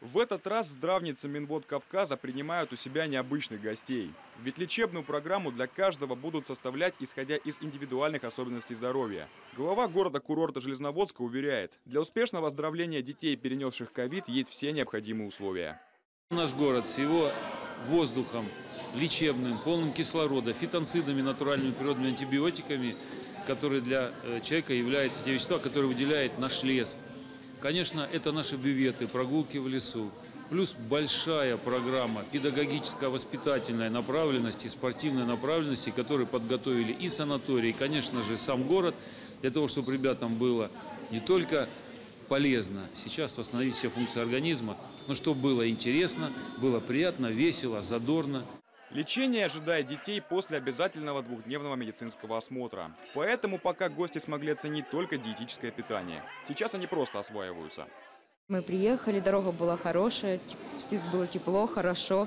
В этот раз здравницы Минвод Кавказа принимают у себя необычных гостей. Ведь лечебную программу для каждого будут составлять, исходя из индивидуальных особенностей здоровья. Глава города-курорта Железноводска уверяет, для успешного оздоровления детей, перенесших ковид, есть все необходимые условия. Наш город с его воздухом лечебным, полным кислорода, фитонцидами, натуральными природными антибиотиками, которые для человека являются те вещества, которые выделяет наш лес. Конечно, это наши бюветы, прогулки в лесу, плюс большая программа педагогическо-воспитательной направленности, спортивной направленности, которые подготовили и санаторий, и, конечно же, сам город, для того, чтобы ребятам было не только полезно сейчас восстановить все функции организма, но чтобы было интересно, было приятно, весело, задорно. Лечение ожидает детей после обязательного двухдневного медицинского осмотра. Поэтому пока гости смогли оценить только диетическое питание. Сейчас они просто осваиваются. Мы приехали, дорога была хорошая, было тепло, хорошо.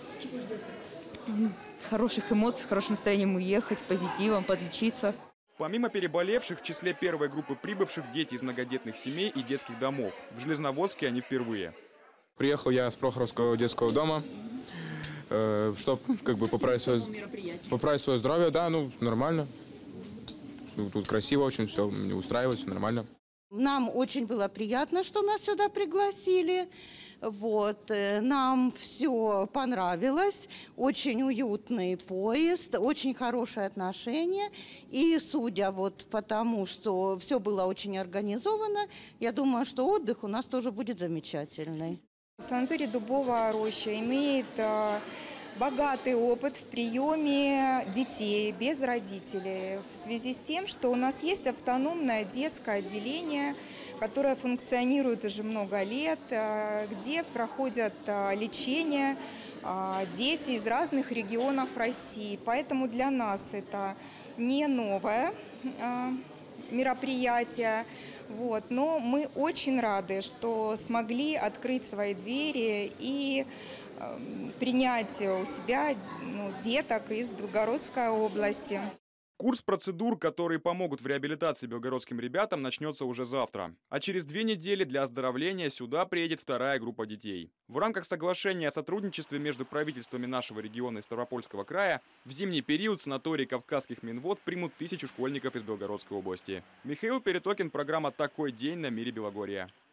Хороших эмоций, с хорошим настроением уехать, позитивом, подлечиться. Помимо переболевших, в числе первой группы прибывших дети из многодетных семей и детских домов. В Железноводске они впервые. Приехал я с Прохоровского детского дома, чтобы поправить свое здоровье. Да, нормально. Тут красиво очень, все устраивает, все нормально. Нам очень было приятно, что нас сюда пригласили. Нам все понравилось. Очень уютный поезд, очень хорошие отношения. И судя по тому, что все было очень организовано, я думаю, что отдых у нас тоже будет замечательный. Санаторий «Дубовая роща» имеет богатый опыт в приеме детей без родителей в связи с тем, что у нас есть автономное детское отделение, которое функционирует уже много лет, где проходят лечение дети из разных регионов России. Поэтому для нас это не новое мероприятие. Но мы очень рады, что смогли открыть свои двери и принять у себя деток из Белгородской области. Курс процедур, которые помогут в реабилитации белгородским ребятам, начнется уже завтра. А через 2 недели для оздоровления сюда приедет вторая группа детей. В рамках соглашения о сотрудничестве между правительствами нашего региона и Ставропольского края в зимний период санаторий кавказских Минвод примут 1000 школьников из Белгородской области. Михаил Перетокин, программа «Такой день» на Мире Белогорья.